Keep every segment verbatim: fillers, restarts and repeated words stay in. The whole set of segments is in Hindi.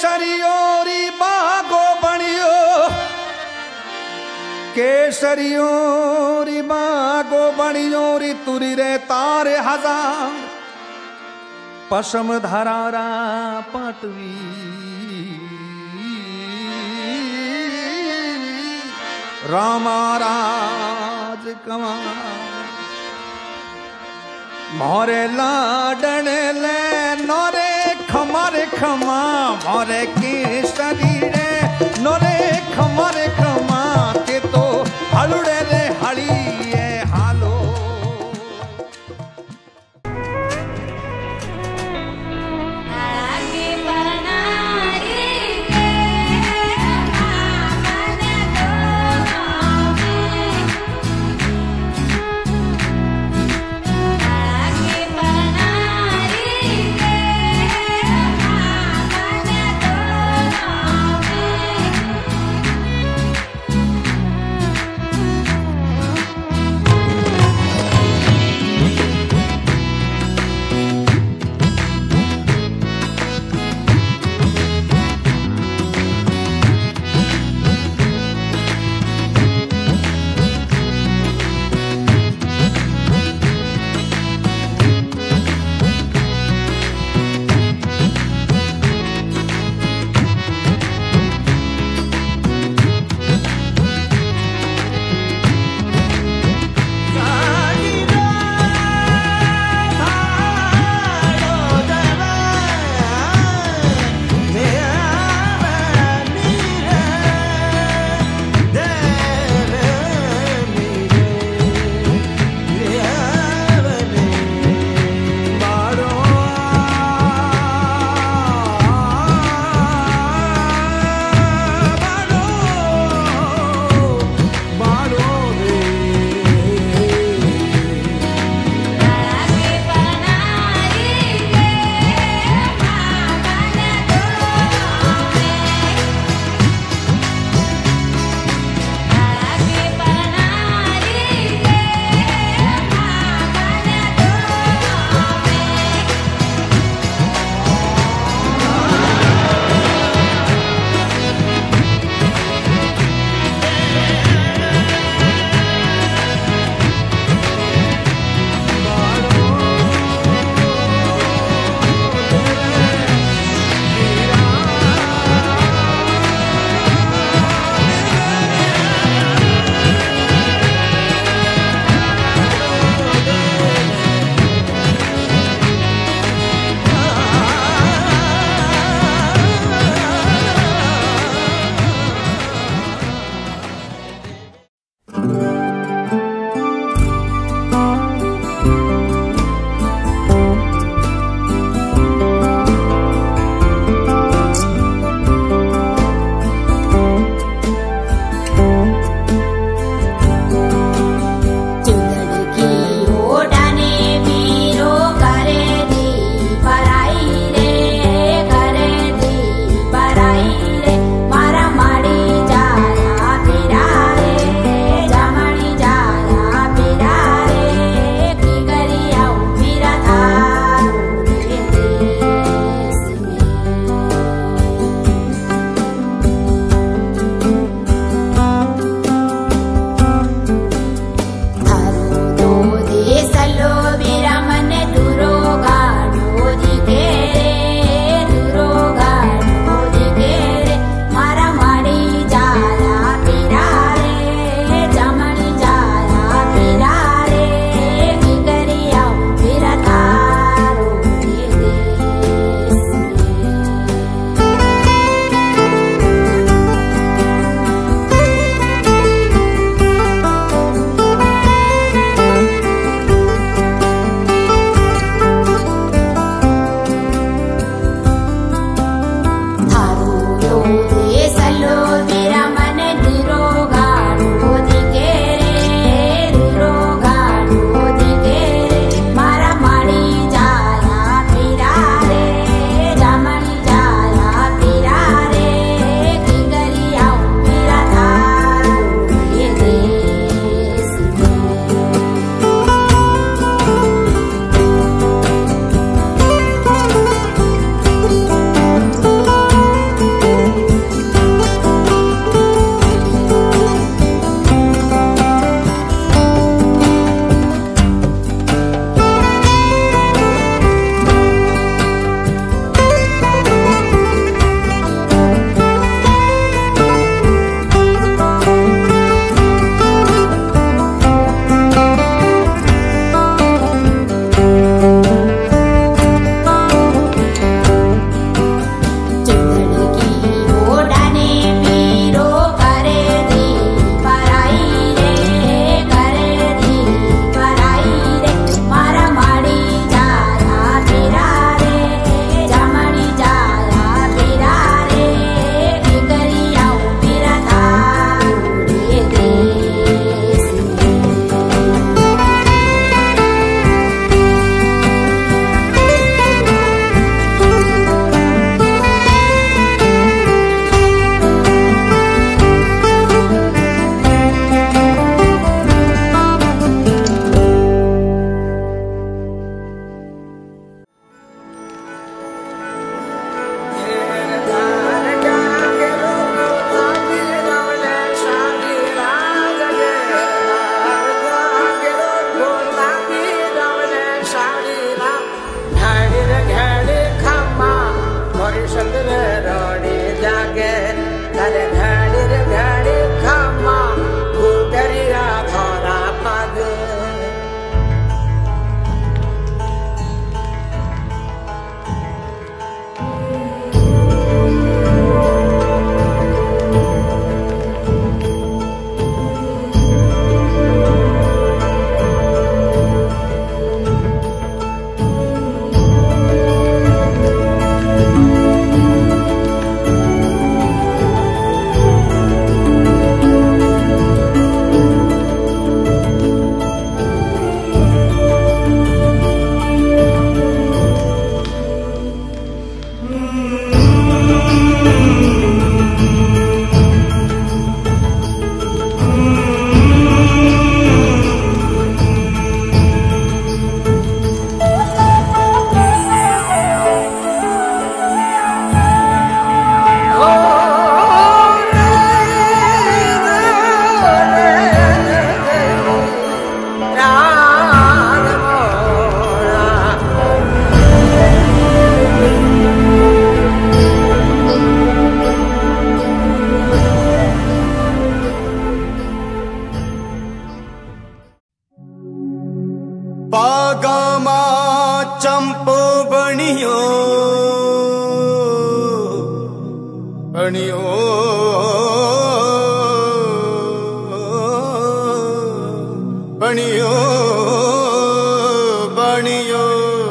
केसरियोरी बागो बणियो केसरियोरी बागो बणियो री तुरी रे तारे हजार पशम धरारा पाटवी रामाराज कमा मोरे लाडन ले नोरे खमारे खमा मोरे केसरी रे नोरे खमारे खमा के तो हलुड़े रे हली ये हालो Oh भागामा चंपो बनियो बनियो बनियो बनियो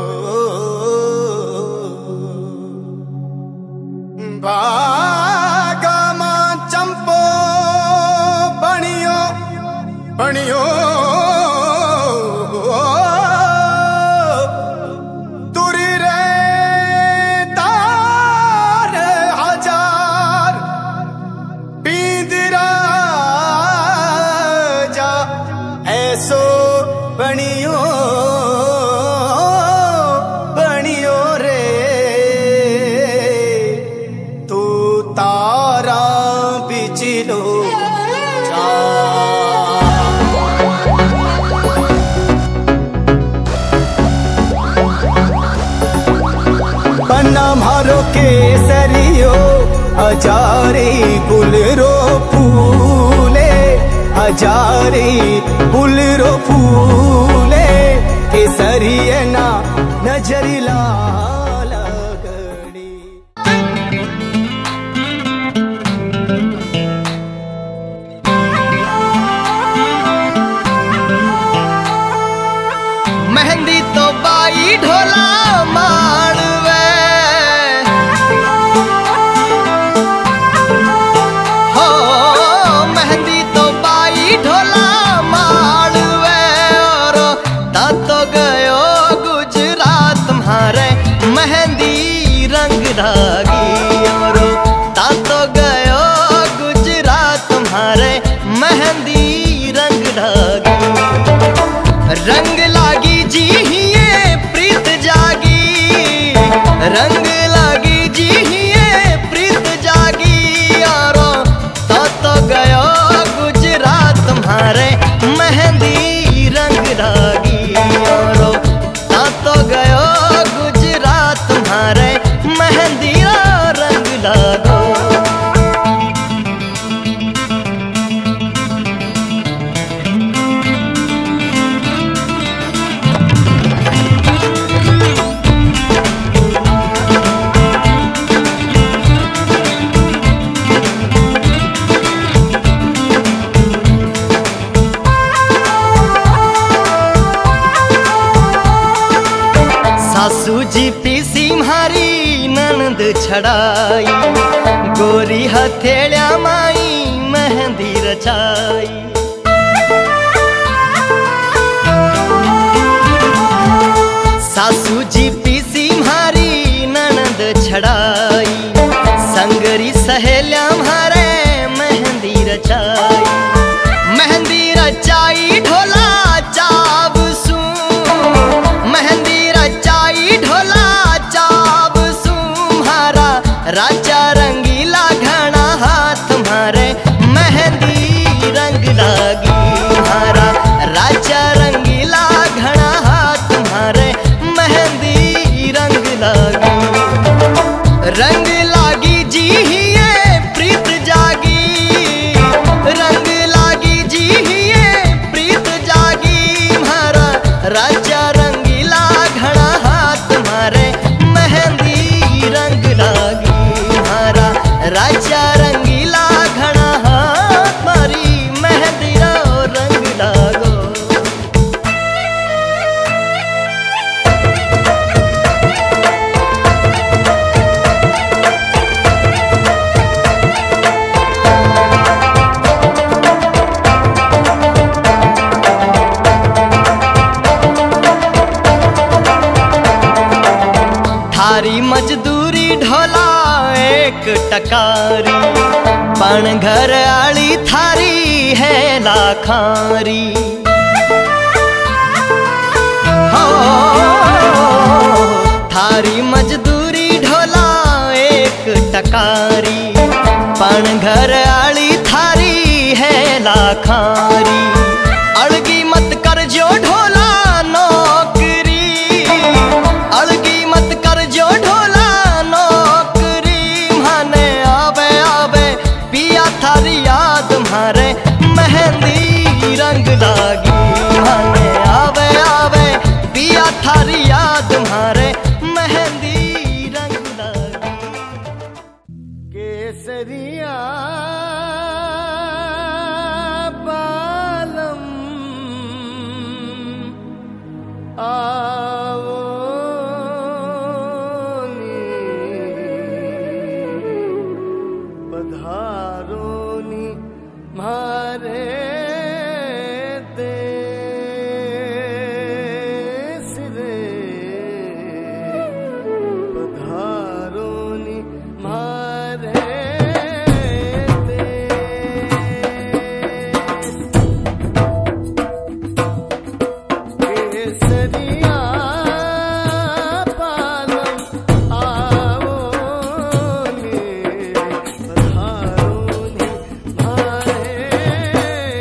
भागामा चंपो बनियो बनियो तुरी रे तार हजार पींदरा जा ऐसो बनियो बनियो रे तू तारा बिचलो मारो केसरियो हजारे गुलरो फूले हजारे गुलरो फूले केसरिया ना नजरी लाल गड़ी। मेहंदी तो बाई ढोला माड़वे हो मेहंदी तो बाई ढोला माड़वे और तातो गयो गुजरात तुम्हारे मेहंदी रंग धागी और तातो गयो गुजरात तुम्हारे मेहंदी रंग धागी। रंग लागी जी ये प्रीत जागी रंग लागी जी ये प्रीत जागी यारो तो तो गयो गुजरात तुम्हारे मेहंदी रंग लागी यारो तो तो गयो गुजरात तुम्हारे मेहंदी रंग लागो। सासू जी पीसी म्हारी ननद छड़ाई गोरी हथेलिया माई मेहंदी रचाई। सासू जी पीसी म्हारी ननद छड़ाई संगरी सहेलिया म्हारे मेहंदी रचाई। मेहंदी रचाई ढोला चाव सू मेहंदी रचाई ढोला चाव सुम्हारा राजा रंगीला घना हाथ तुम्हारे मेहंदी रंग लागी तुम्हारा राजा रंगीला घना हाथ तुम्हारे मेहंदी रंग लागी। रंग लागी जी ये प्रीत जागी रंग लागी जी ये प्रीत जागी म्हारा राजा रंगीला घना हाथ तुम्हारे मेहंदी रंग लागी म्हारा राजा रंगीला घना हाथ मारी मेहंदी रंग लागो। थारी मजदूरी ढोला एक टकारी पण घर आली थारी है लाखारी। हो थारी मजदूरी ढोला एक टकारी पण घर आली थारी है लाखारी। अड़गी मत कर जो ढोला नौकरी अड़गी मत कर जो ढोला नौकरी माने आवे आवे पिया थारी याद तुम्हारे मेहंदी रंग लागी माने आवे आवे दिया थारी याद तुम्हारे मेहंदी रंग लागी। केसरिया बालम आओ नी पधारो नी मारे देश रे पधारो नी मारे केसरिया पालम आओ नी पधारो नी मारे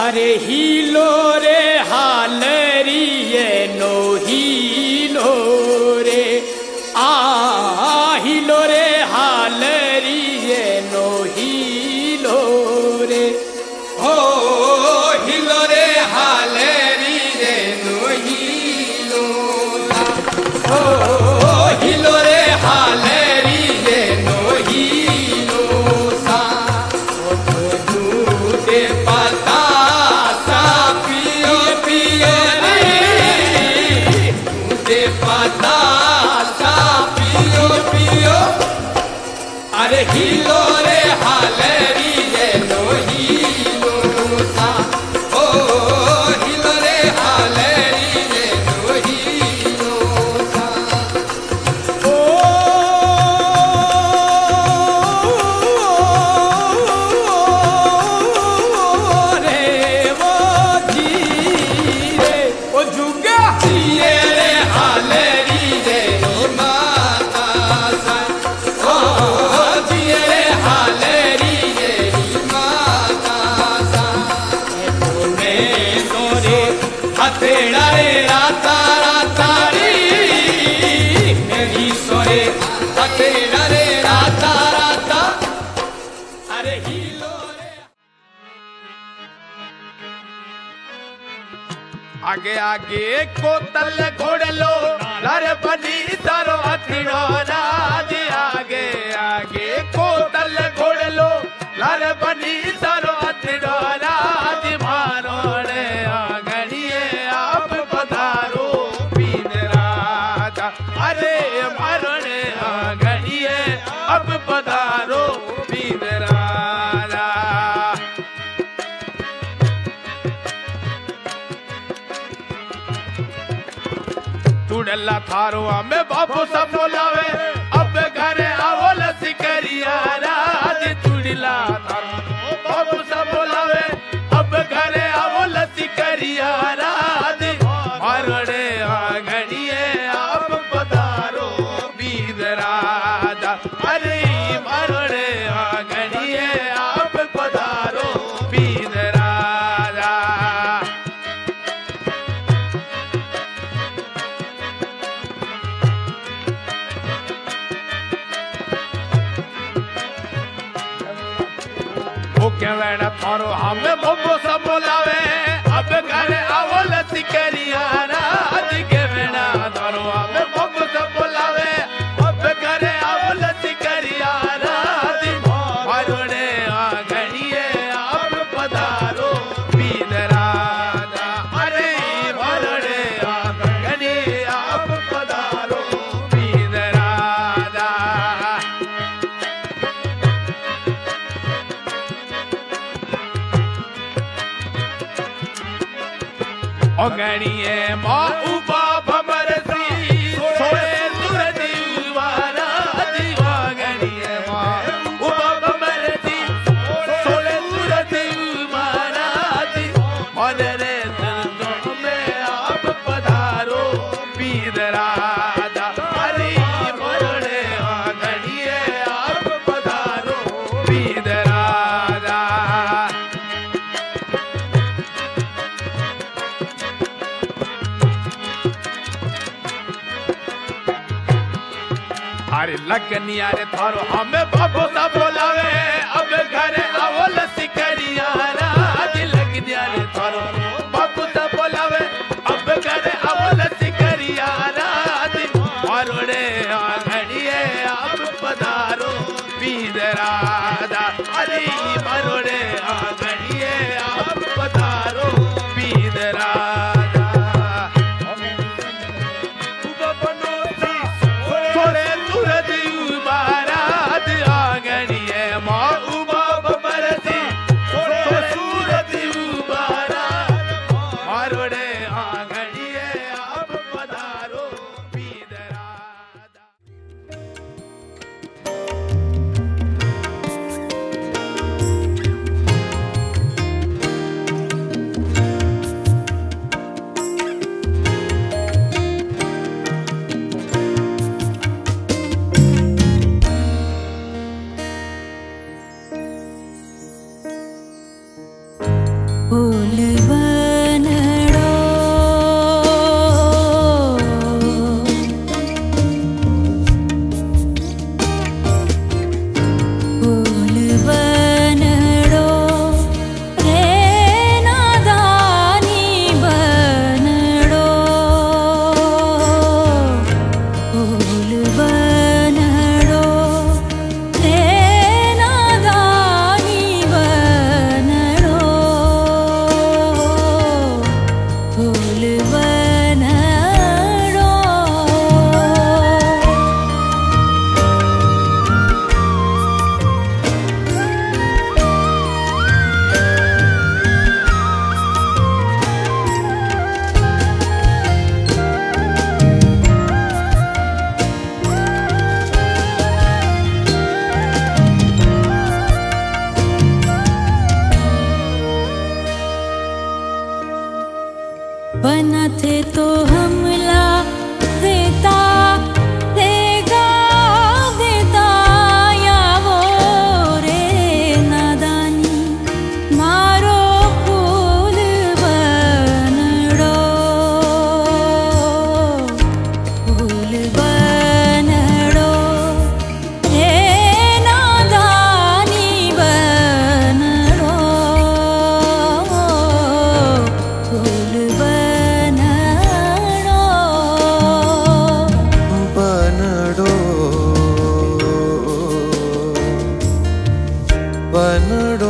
अरे हीलो रे हालरी ये नो हीलो रे आ हीलो रे हालरी ये नो हीलो रे हो हिलो रे हालेरी रे नो हिलो हो हिलो रे हालेरी रे नो हिलो सा दूधे पता सा पियो पियो रे दूधे पता सा पियो पियो अरे हिलो रे हालेरी रे नो हिलो सा ओ हिलो रे हालेरी रे नो हिलो सा ओ रे वो जी रे ओ जुगा जिए रे हालेरी रे माता सा ओ जिए रे हालेरी रे माता सा तूने तोरे हथेड़ा रे राता राता रे मेरी सोरे हथेड़ा रे राता राता अरे हिलो रे आगे आगे कोतल घोड़लो लर बनी सरो हथड़ो राज आगे आगे कोतल घोड़लो लर बनी सरो हथड़ो राज मारो रे आंगणिए आप पधारो पीन राजा अरे मारो रे आंगणिए अब पधारो पीन राजा चुड़ला थारो हमें बापू सब बोलावे अब घर आवो लसी करिया राज चुड़ला थारो बापू सब बोलावे अब घर आवो लसी करिया राज मारोड़े आंगणिए आप पधारो बीर राजा अरे मारोड़े आंगणिए आप पधारो बीर राजा क्या वेड़ा थारो हमें बब्बो सब बोलावे अब घर आवो लसी करिया राज के वेड़ा थारो हमें बब्बो सब बोलावे अब घर आवो लसी करिया राज मारोड़े आंगणिए आप पधारो पीन राजा अरे मारोड़े आंगणिए आप पधारो पीन राजा ओगणिए माँ उबा भमर सी सोए तुरदी वारा दीवागणिए माँ उबा भमर सी सोए तुरदी वारा दी और रे दर्दों में आप पधारो पीर राजा अरे मरड़े आंगणिए आप पधारो पीर राजा अरे लगनी अरे थारो हमें बाबू सा बोलावे अब घर आवो लसी करिया राज लगनी अरे थारो बाबू सा बोलावे अब घर आवो लसी करिया राज मारोड़े आंगणिए आप पधारो पीर राजा अरे मारोड़े आंगणिए आप पधारो पीर राजा सोरे तुरदी बारात आंगणिए माँ उबा बबरती सोरे तुरदी बारात मारोड़े आंगणिए आप पधारो पीर राजा नड़ो